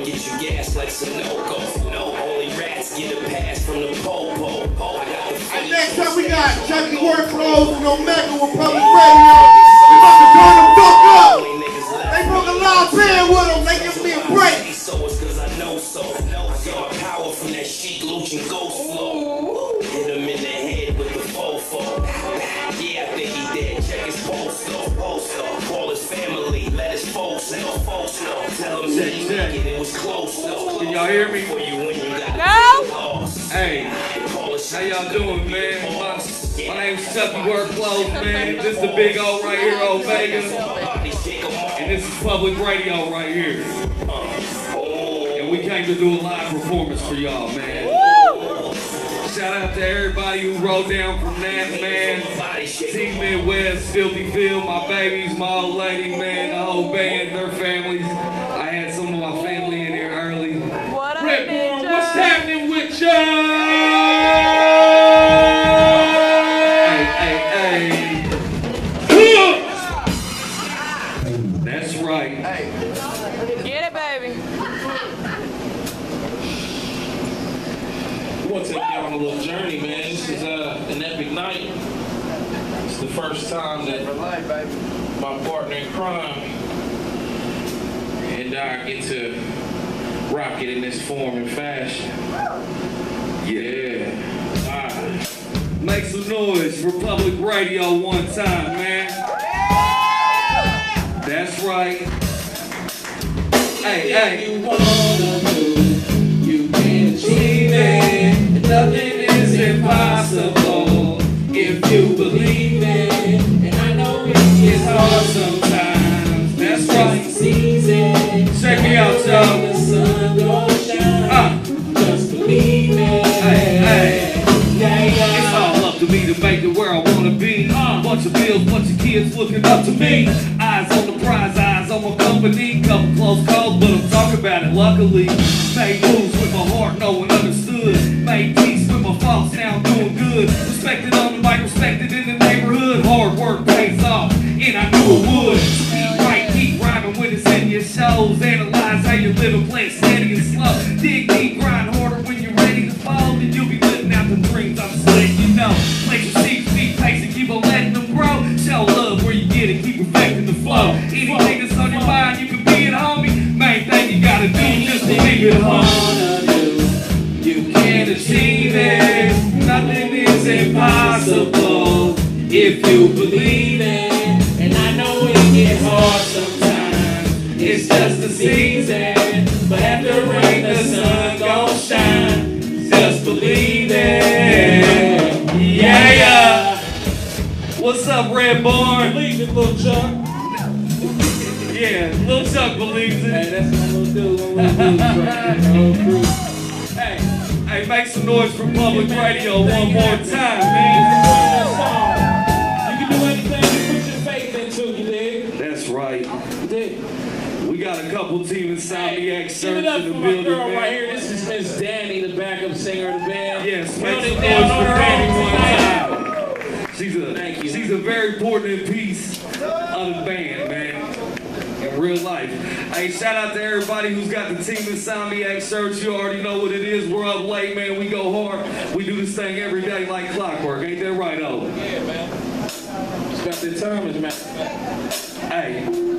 get your gas like Sunoco. No, only rats get a pass from the po-po. I got the And next up we got Chucky Workflows and Omega with Public Radio. We about to turn the fuck up. They broke a live band with them. They give me a break. So it's cause I know so. I get my power from that chic Luchin ghost flow. Hit him in the head with the fofo. Yeah, I think he dead. Check his pulse though. Call his family. Let his folks know. Tell him that he make it. It was close though. Can y'all hear me? No. Hey, how y'all doing, man? My name's Chucky Workflows, man. This is the big O right here, Omega. And this is Public Radio right here. And we came to do a live performance for y'all, man. Shout out to everybody who rode down from that, man. Team Midwest, Filthy Phil, my babies, my old lady, man, the whole band, their families. I had some of my family in here early. What up, Redborn, Ninja? what's happening with y'all? Hey. That's right. Get it, baby. I want to take you on a little journey, man. This is an epic night. It's the first time that my partner in crime and I get to rock it in this form and fashion. Yeah. Make some noise for Public Radio one time, man. That's right. Hey. You wanna do, you can achieve it. Nothing is impossible if you believe it. And I know it gets hard sometimes. That's right. Season. Check me out, y'all. The sun gon' shine. Just believe it. Hey. Yeah. It's all up to me to make it where I wanna be. Bunch of bills, bunch of kids looking up to me. Eyes on the prize, eyes on my company. Couple close calls, but I'm talking about it luckily. Made moves with my heart, no one understood. Made peace with my faults, now I'm doing good. Respected on the mic, respected in the neighborhood. Hard work pays off, and I knew it would. Keep right, keep rhyming when it's in your shows. Analyze how you live and play it steady and slow. Dig deep, grind harder when you're ready to fold. And you'll be living out the dreams I'm just letting you know. Plant your seeds, be patient, keep on letting them grow. Show love where you get it, keep perfecting the flow. Anything that's on your mind, you can be it, homie. Main thing you gotta do is just believe it, homie. You can achieve it. Nothing is impossible If you believe it. And I know it gets hard sometimes. It's just a season. But after rain, the sun gon' shine. Just believe it. Yeah. What's up, Redborn? Believe it, Lil Chuck. Yeah, Lil Chuck believes it. Hey, that's what I'm gonna do. Hey, make some noise for Public Radio one more time, man. You can do anything you put your faith into, you dig? That's right. You dig? We got a couple Team Insomniac Give shirts it up in the for my building, girl man. right here. This is Miss Danny, the backup singer of the band. Yes, make Held some it noise down for on her Danny own one tonight. time. She's a very important piece of the band, man. In real life. Hey, shout out to everybody who's got the Team Insomniac shirts. You already know what it is. We're up late, man. We go hard. We do this thing every day like clockwork. Ain't that right, O? Yeah, man. Just got the time, as a matter of fact. Hey.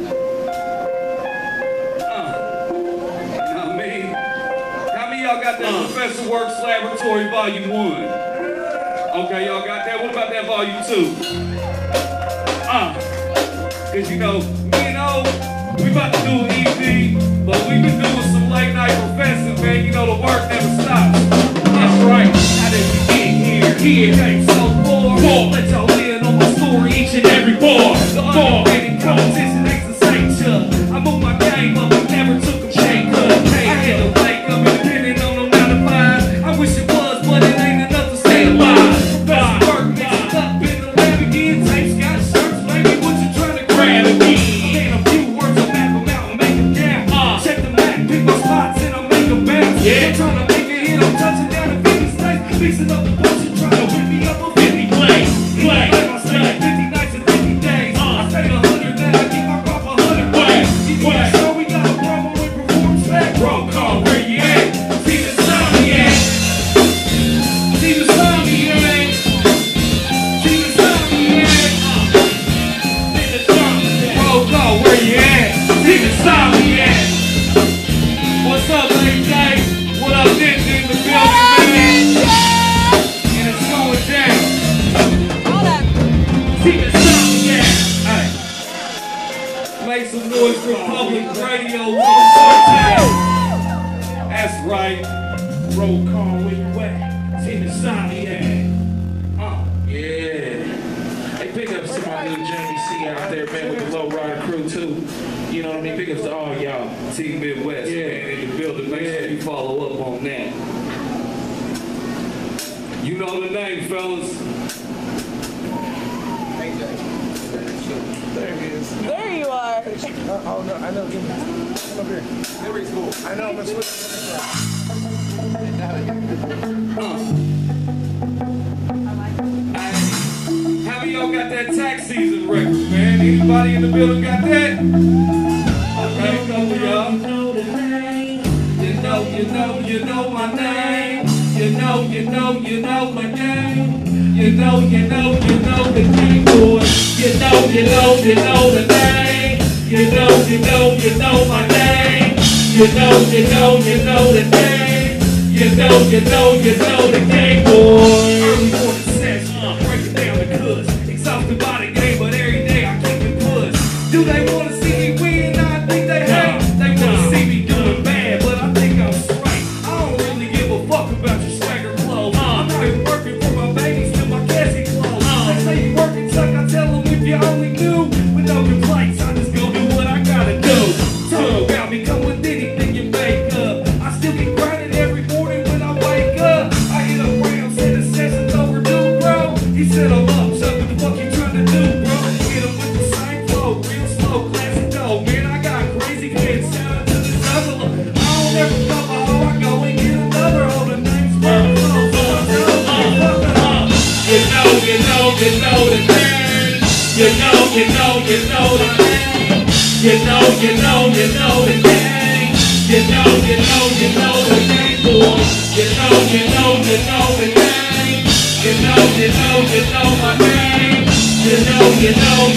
I mean, how many of y'all got that Professor Works Laboratory Volume 1? Okay, y'all got that? What about that Volume 2? Cause you know, me and O, we about to do an EP, but we've been doing some late night professing, man. You know the work never stops. That's right. How did we get here? Here came so far. Let y'all in on my story each and every bar. The underrated competition ain't the same shit. I moved my game up, but never took a pay cut. I had to wake up independent on no 9 to 5. I wish it was, but it ain't enough to stay alive. Best work mixed up in the lab again. Tapes got shirts, baby. What you trying to grab again? Yeah. I'm trying to make a hit, I'm touching down in 50 states. Fixing up the bullshit, trying to whip me up a 50 play. I stayed 50 nights and 50 days. I stayed 100, now I keep my crop 100 ways. You can show we got a promo with performance back. Bro, right? Roll call where you at? Team Insomniac. Yeah. Hey, big ups to my little Jamie C out there, man, with the Low Rider crew too. You know what I mean? Big ups to all y'all. Team Midwest, Yeah. man, in the building. Make sure you follow up on that. You know the name, fellas. There he is. There you are. Oh, no, I know. Give me. Come up here. There he's cool. I know, I'm going to How many y'all got that tax season record, man? Anybody in the building got that? Okay, come with y'all. You know my name. You know my name. You know the name, boy. You know the name. You know my name. You know the name. You know the game, boy. Early morning session, breaking down the cuss. Exhausted by the game, but every day I keep it push. Do they wanna see me win? I think they hate. They wanna see me doing bad, but I think I'm straight. I don't really give a fuck about your swagger clothes. I'm not even working for my babies till my casket clothes. They say you working, Chuck. I tell them if you only knew. With no complaints, I just go do what I gotta do. Talk about me, come with anything you make up. I still get grinding every morning when I wake up. I hit up Ram, said the session's overdue, bro. He said I'm up, so what the fuck you trying to do, bro? Hit him with the same flow, real slow, classic dough. Man, I got crazy kids, shout out to the juggler. I don't ever fuck a hoe, I go and get another hoe. The name's Mark Close, so I tell them, fuck it up. You know the name. You know the name. You know the name. You know the name. You know the name, boy. You know the name. You know my name. You know the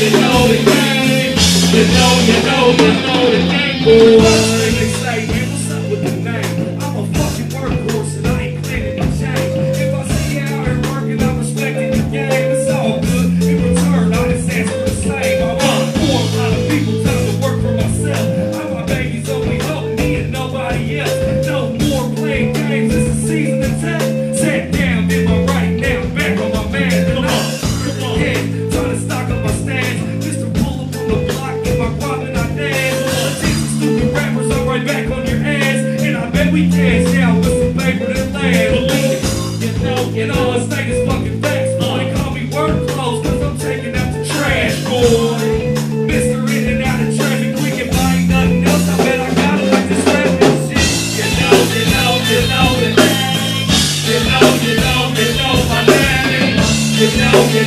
name. You know the name, boy. They say, man, what's up with the name? I'm a fucking workhorse and I ain't planning to change. If I see you out here working, I'm respecting the game. It's all good. In return, I just ask for the same. I want for a lot of people, time to work for myself. I'm my baby's only hope, me and nobody else. No more playing games, it's a season to tell. Sat down, did my right now, back on my man. Come on. Yeah, trying to stock up my stands. Mr. Pull up on the block, get my guap and I dance. Take some stupid rappers, I'm right back on your ass. And I bet we cash out with some paper that land. Believe it. You know, I say this fucking facts, boy. They call me word clothes, cause I'm taking out the trash, boy. Mr. In and out of traffic, quick if I ain't nothing else, I bet I got it like this rap and shit. You know the name. You know my name. You know the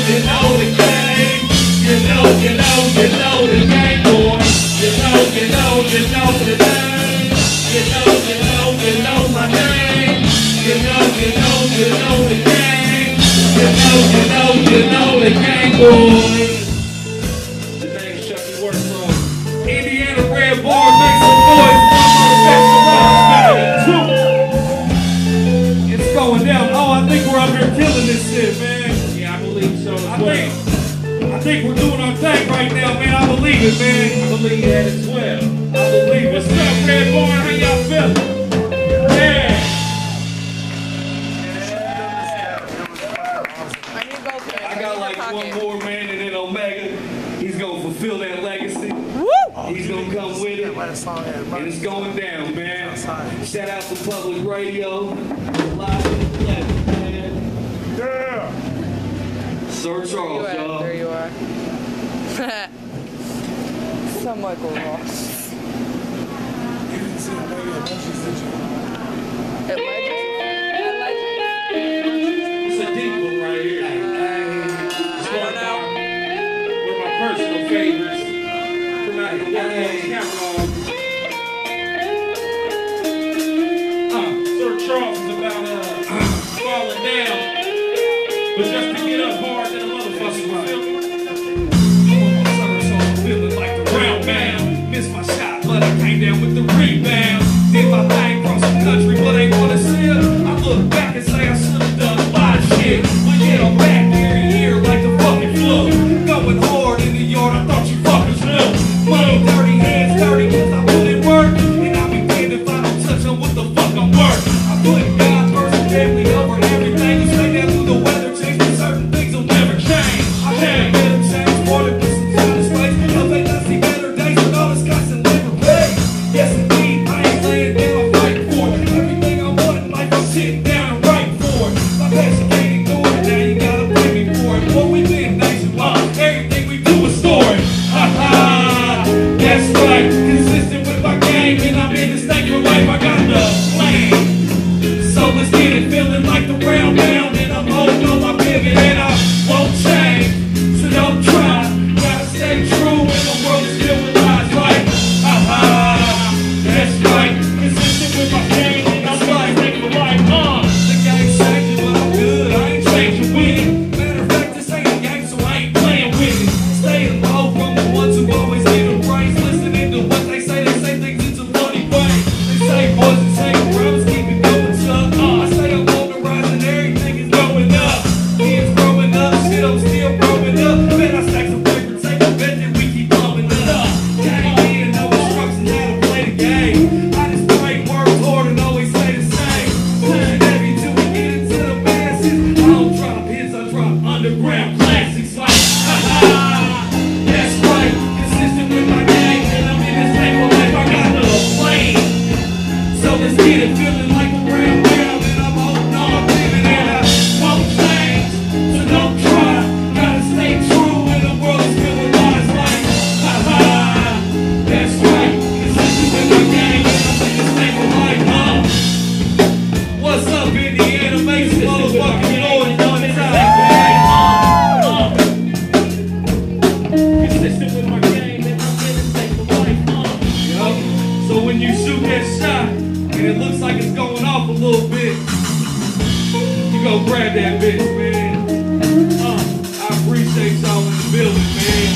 game. You know the game, boy. You know the name. You know my name. You know the game. You know the game, boy. The name's Chucky Workflow. Indiana Red Bar, make some noise. It's going down. Oh, I think we're up here killing this shit, man. Yeah, I believe so as well. I think we're doing our thing right now, man. I believe it, man. I believe that as well. I believe it. What's up, Red Barn? How y'all feeling? Yeah. I got like one more, man, and then Omega, he's gonna fulfill that legacy. He's gonna come with it, and it's going down, man. Shout out to Public Radio, live in the flesh, man. Yeah. Sir Charles, y'all. There you are. So Michael Ross. You didn't see the way emotions, did you? At Legends? It's a deep one right here. It's one of my personal favorites. From out the Workforce catalog. Sir Charles is about falling down, but just to get up hard than a motherfucker. You feel me? I'm feeling like the round bound. Missed my shot, but I came down with the rebound. Did my thing across the country, but ain't wanna see it. I look back and say I should've done a lot of shit. But yet I'm back here like the fucking flu. Going hard in the yard, I thought you fuckers knew. Money dirty, hands dirty, cause I put in work. And I'll be damned if I don't touch on what the fuck I'm worth. let's get it. Feeling like a real girl, and I'm holding on, living and I won't change. So don't try, gotta stay true when the world is filled with lies like, ha ha. That's right, cause this is in my game, and I'm in this thing for life, huh? What's up, Indiana? Make some motherfucking noise one time, man. Consistent with my game, and I'm in this thing for life, huh? So when you shoot that shot, and it looks like it's going off a little bit, you go grab that bitch, man. I appreciate y'all in the building,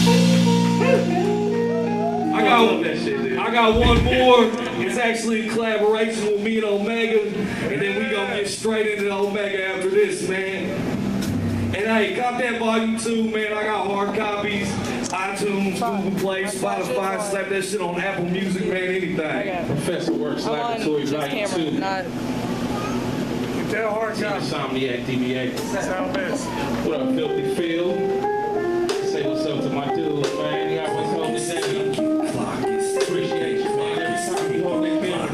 man. I got one more. It's actually a collaboration with me and Omega, and then we gonna get straight into Omega after this, man. And hey, got that volume 2, man. I got hard copies, iTunes, Google Play, Spotify. Slap that shit on Apple Music, man. Anything. Professor Works Laboratory Volume 2. Not Tell hard copy. Insomniac DBA. Sound best. What up, Filthy Phil? Say what's up to my dudes, man. You always hold this down. Appreciate you, man. Every time you hold that The bill.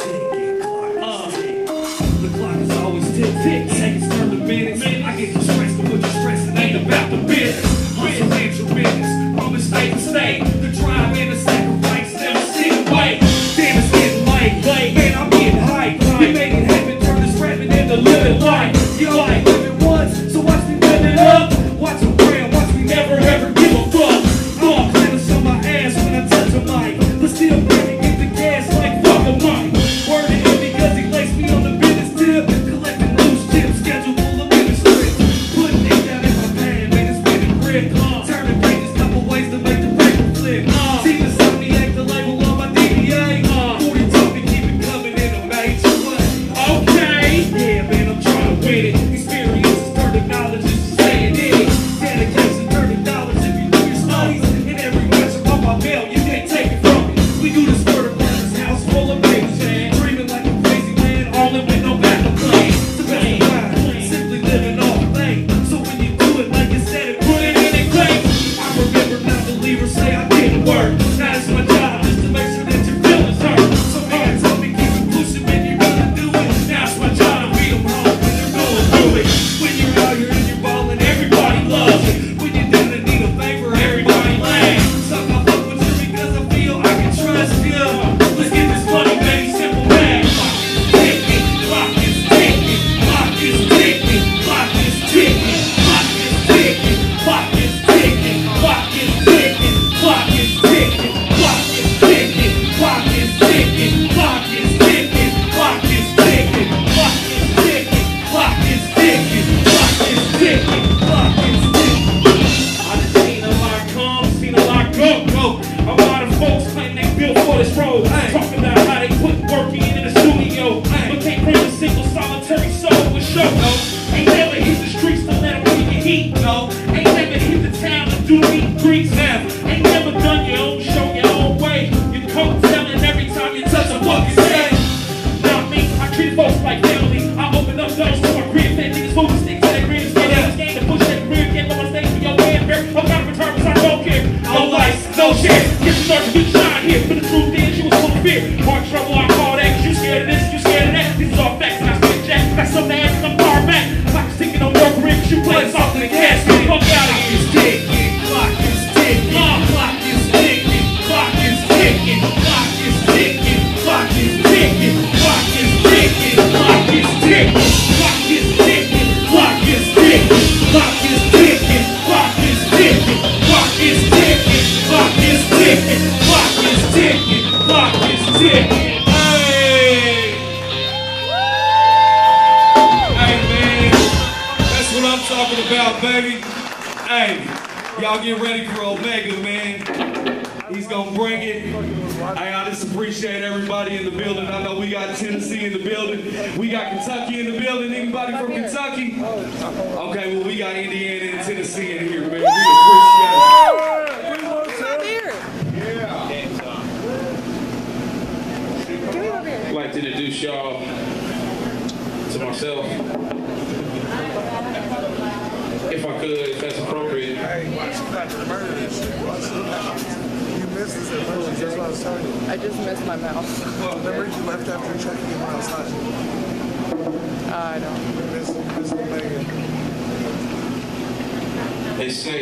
clock is always tick tick. Seconds turn to minutes. I get you stressed, but what you're stressing ain't about the business. Hustle ain't your business. From state to state, the drive and the sacrifice never sit away. Damn, it's getting late. Man, I'm getting hyped. We made it happen, turn this rapping into living life. You like living once, so watch me live it up. Watch them brand, watch me never ever give a fuck. All cleaners on my ass when I touch a mic, but still ready to get the gas like fuck a mic. Word to him because he laced me on the business tip. Collecting loose chips, schedule full of business trips. Putting it down in my pan, man, it's been a grip. Turning pages, couple ways to make the paper flip. See the Insomniac, the label on my DBA. 40 told me keep it coming in a major way. Okay, yeah, man, I'm trying to win it. Experiences turn to knowledge, just saying it. Dedication turn to dollars if you do your studies. And every match I'm on my mail, you can't take it from me. We do this murder burgers, house full of babies, man. Dreaming like a crazy man, all in with no backup plan. The best of mine, simply living off faith. So when you do it like you said it, put it in a place. I remember non-believers say I didn't work. Now it's my job just to make sure that your feelings hurt. So man told me keep it pushing when you're gonna do it. Now it's my job to beat them home when they're going through it. When you're out here and you're balling, everybody loves it. When you're down and need a favor, everybody laughs. So I fuck with you because I feel I can trust you. Let's get this money, baby, simple math. Clock is ticking, clock is ticking, clock is ticking, clock is ticking, clock is ticking, clock is ticking, clock is ticking, clock is ticking, clock is ticking, clock is ticking, clock is ticking, clock is ticking, clock is ticking, clock is ticking, clock is ticking. I done seen a lot come, seen a lot go. A lot of folks claim they built for this road. Talking about how they put work in the studio, but can't bring a single solitary soul with show. Ain't never hit the streets to let them bring your heat. No, ain't never hit the town to do meet and greets. Ain't never done your own show your own way. You coat telling every time you touch a fucking stage. Not me, I treat folks like family. I open up doors to my crib, fat niggas moving sticks to their cribs. Get out this game to push that career, can't let my stage for your fanfare. I'm got returns, I don't care. No lights, no shit. Get the start to do shine here. But the truth is, you was full of fear. Hard trouble, I call that. Cause you scared of this, you scared of that. This is all facts, and I spit jack. Got something to ask, I'm far back. Clock is ticking on your career, cause you playing soft in the cash. Fuck out of here. Clock is ticking, clock is ticking, clock is ticking, clock is ticking, clock is ticking, clock is ticking, clock is ticking, clock is ticking, clock is ticking, clock is ticking, clock is ticking, clock is ticking, clock is ticking, clock is ticking, clock is ticking. Hey man, that's what I'm talking about, baby. Hey, y'all get ready for Omega, man. He's gonna bring it. Hey, I just appreciate everybody in the building. I know we got Tennessee in the building. We got Kentucky in the building. Anybody from Kentucky? Okay, well, we got Indiana and Tennessee in here, man. We appreciate it. Come here. Give me my beer. I'd like to introduce y'all to myself. If I could, if that's appropriate. Hey, watch you not to murder this shit. Watch you not. missed this at Munchies, that's what I was telling you. I just missed my mouth. Remember you left after checking him outside. I don't. You missed the mega. They say,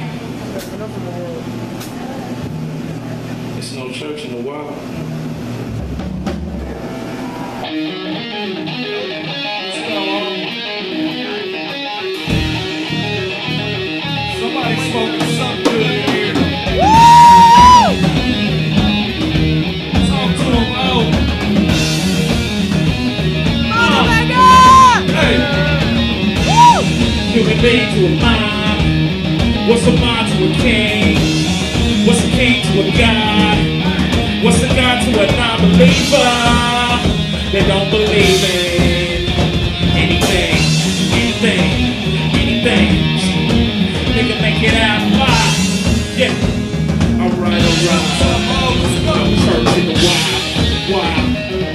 it's no church in the wild. Somebody's smoking something good in here. Talk to him, oh. Hey. Human being to a mind. What's a mind to a king? What's a king to a god? What's a god to a non-believer? They don't believe in anything. Nigga make it out alive. Yeah. Alright. No church in the wild.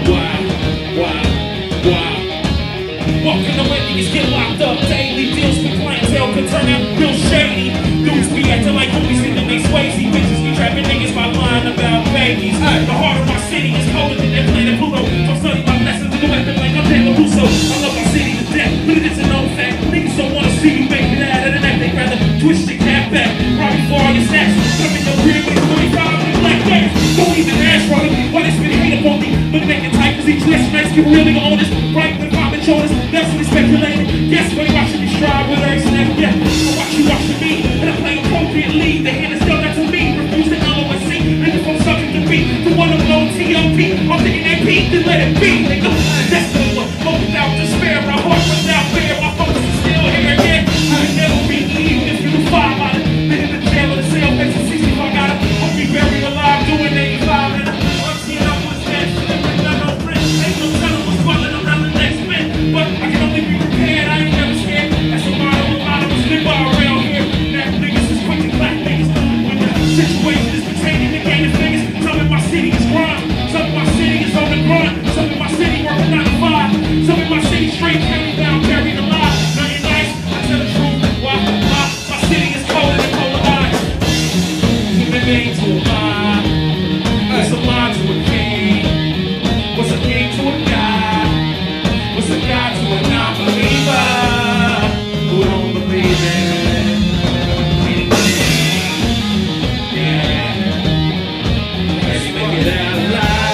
Walking away, niggas get locked up daily. Deals with clientele could turn out real shady. Dudes be acting like movies in the next ways. These bitches be trapping niggas by lying about babies. The heart of my city is colder than that planet Pluto. I'm studying my lessons in the weapon like I'm Taylor Russo. I love my city to death, but it isn't no fact. Niggas don't wanna see you make it out of the neck. They'd rather twist your cap back. Robbing for all your snacks. Come in your crib with 25 and black days. Don't even ask for me why they spit hate up on me. Look making tight cause each list nice people really on this. Right with common shoulders. That's what they speculating. Guess what? Watching me strive with every snap. Yeah, I watch you watching me. And I play appropriately. The hand is still not to me. Refuse to LOSC. Niggas from sucking the beat. The one of no TLP. I'm thinking that beat, then let it be. Nigga, that's the one. Hope without despair. My heart without fear. My focus is still here. Yeah, I never be even if you do 5 out of it. Been in the jail of the cell. Makes it 60 if I got it. Hope be buried alive doing 85 and I'm seeing up with that shit. Got no friends. Ain't no telling what's falling around the next man. But I can only be prepared. I ain't never scared. That's a lot of us live around here. Now niggas is quick to clap niggas. When the situation is pertaining to gaining figures. Some in my city is grind. Some in my city is on the grind. Some in my city working 9 to 5. Some in my city straight county down, buried alive. Nothing nice. I tell the truth. Why? My city is colder than polar ice. Human being to a mind. What's a mind to a king? What's a king to a god? What's a god to a non-believer who don't believe in anything? Yeah. Let's make it out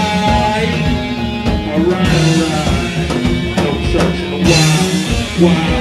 alive. Alright. No church in the wild.